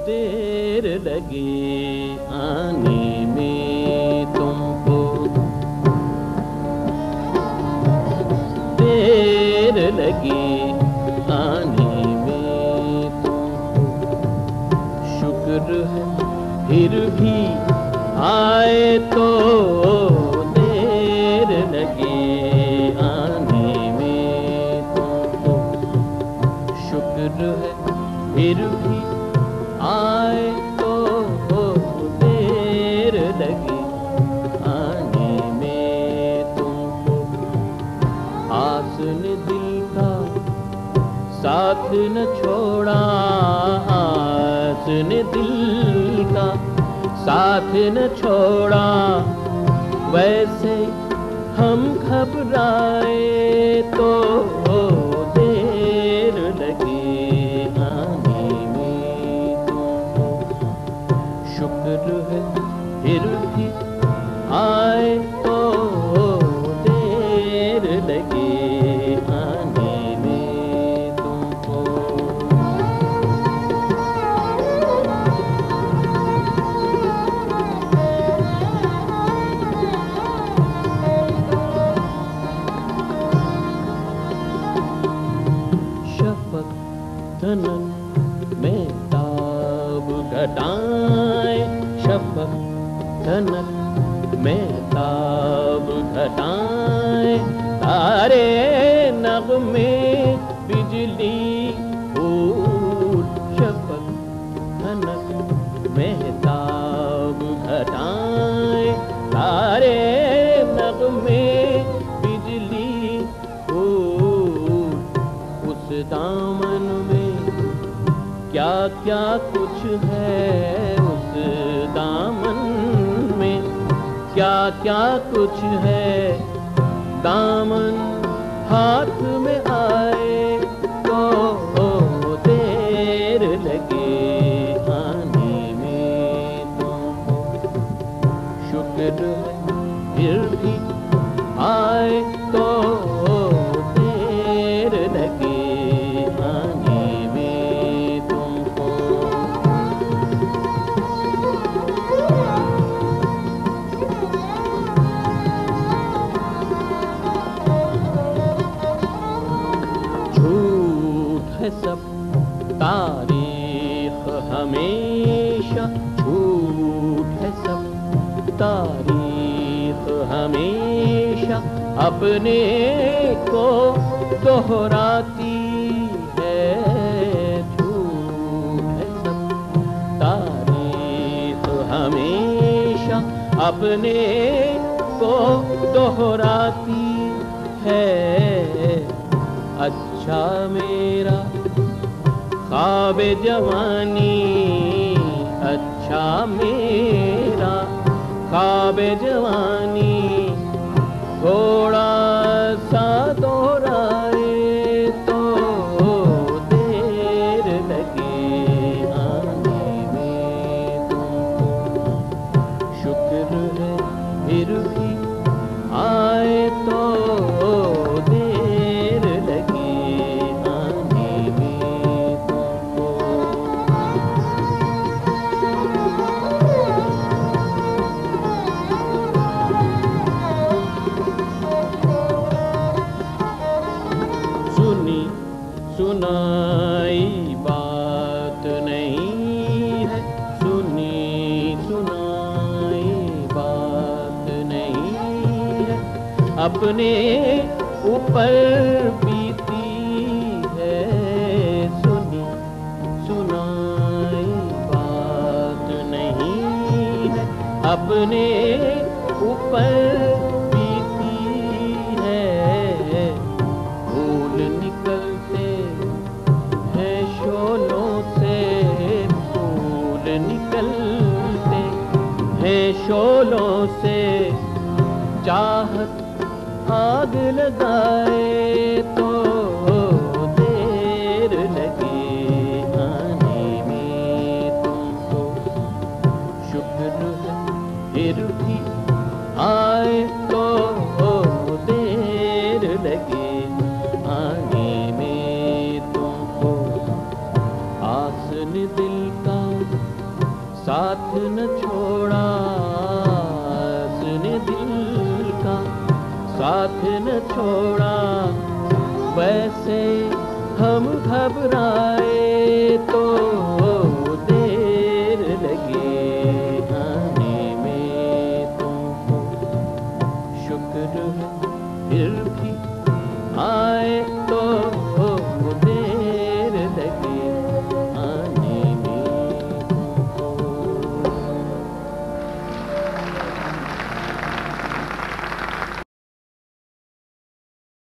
देर लगे आने में तुमको, देर लगे आने में तुमको। शुक्र है फिर भी आए तो देर लगे आने में तुमको। शुक्र है फिर भी आए तो देर लगे आने में तुमको। आस ने दिल का साथ न छोड़ा, आस ने दिल का साथ न छोड़ा, वैसे हम घबराए तो देर लगे आने में तुमको। शुक्र है फिर भी आए तो देर लगे आने में तुमको। धनक में ताब घटाएं, शफक धनक में ताब घटाएं, तारे नगमे बिजली फूल। शफक धनक में ताब घटाएं, तारे नगमे बिजली फूल। उस दामन में क्या क्या कुछ है, उस दामन में क्या क्या कुछ है। दामन हाथ में आए तो देर लगे आने में तुमको। शुक्र है फिर भी आए तो देर लगे आने में तुमको। झूठ है सब तारीख हमेशा, झूठ है सब तारीख हमेशा, अपने को दोहराती है। झूठ है सब तारीख हमेशा, अपने को दोहराती है। अच्छा मेरा ख्वाब जवानी, अच्छा मेरा ख्वाब जवानी, थोड़ा सा दोहराए तो देर लगे आने में तुमको। शुक्र है फिर भी आए तो देर लगे आने में तुमको। सुनी सुनाई बात नहीं है, सुनी सुनाई बात नहीं है, अपने ऊपर बीती है। सुनी सुनाई बात नहीं है, अपने ऊपर बीती है। फूल निकलते हैं शोलों से, फूल निकलते हैं शोलों से, चाहत आग लगाए तो देर लगे आने में तुमको। शुक्र है फिर भी आए तो देर लगे आने में तुमको। आस दिल का साथ न छोड़ा, सुने दिल का साथ न छोड़ा। वैसे हम घबराए तो